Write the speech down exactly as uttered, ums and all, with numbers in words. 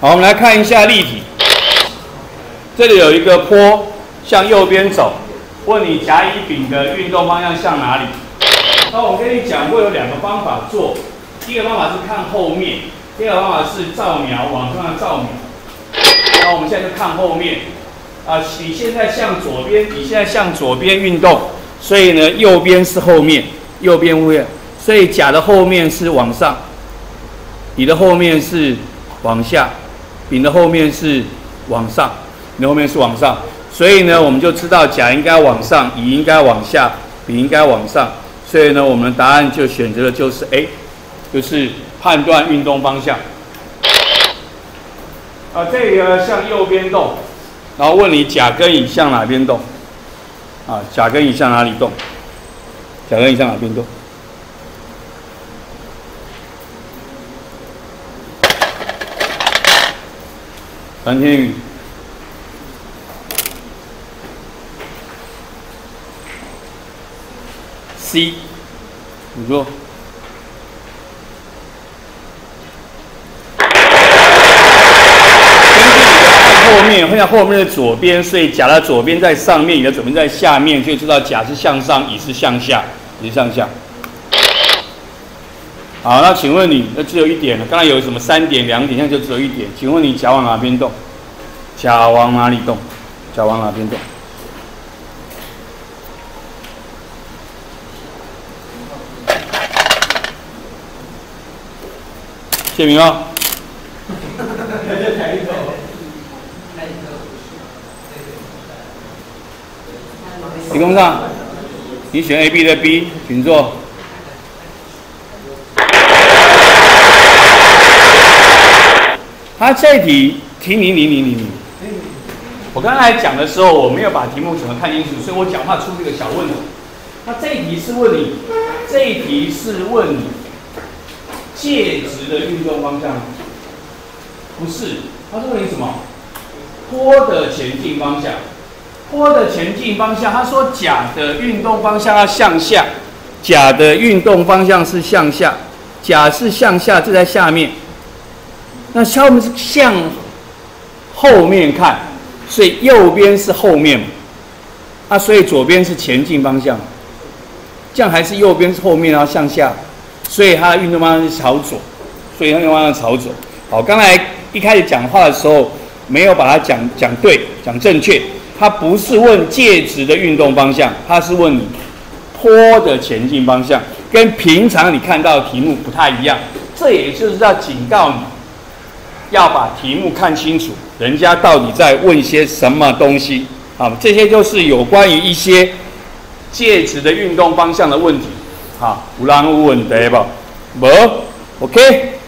好，我们来看一下例题。这里有一个坡向右边走，问你甲乙丙的运动方向向哪里？那我跟你讲过有两个方法做，第一个方法是看后面，第二个方法是照描往上的照描。那我们现在就看后面。啊，你现在向左边，你现在向左边运动，所以呢，右边是后面，右边后面，所以甲的后面是往上，乙的后面是往下，丙的后面是往上，你的后面是往上，所以呢，我们就知道甲应该往上，乙应该往下，丙应该往上，所以呢，我们的答案就选择的就是 A， 就是判断运动方向。啊，这里呢向右边动。然后问你甲跟乙向哪边动？啊，甲跟乙向哪里动？甲跟乙向哪边动？蓝天宇 ，C， 你说。后面会向后面的左边，所以甲的左边在上面，乙的左边在下面，就知道甲是向上，乙是向下，乙是向下。好，那请问你，那只有一点了，刚才有什么三点、两点，现在就只有一点。请问你甲往哪边动？甲往哪里动？甲往哪边动？谢明哦。题目上，你选 A、B 的 B， 请坐。他这一题题你你你你你，我刚才讲的时候，我没有把题目整个看清楚，所以我讲话出这个小问题。那这一题是问你，这一题是问你介质的运动方向，不是，他是问你什么？坡的前进方向。坡的前进方向，他说甲的运动方向要向下，甲的运动方向是向下，甲是向下，这在下面。那下面是向后面看，所以右边是后面嘛，啊，所以左边是前进方向，这样还是右边是后面，然后向下，所以它的运动方向是朝左，所以它运动方向朝左。好，刚才一开始讲话的时候没有把它讲讲对，讲正确。它不是问介质的运动方向，它是问你坡的前进方向，跟平常你看到的题目不太一样。这也就是要警告你，要把题目看清楚，人家到底在问些什么东西。好，这些就是有关于一些介质的运动方向的问题。好，有人有问题吧？无 ，OK。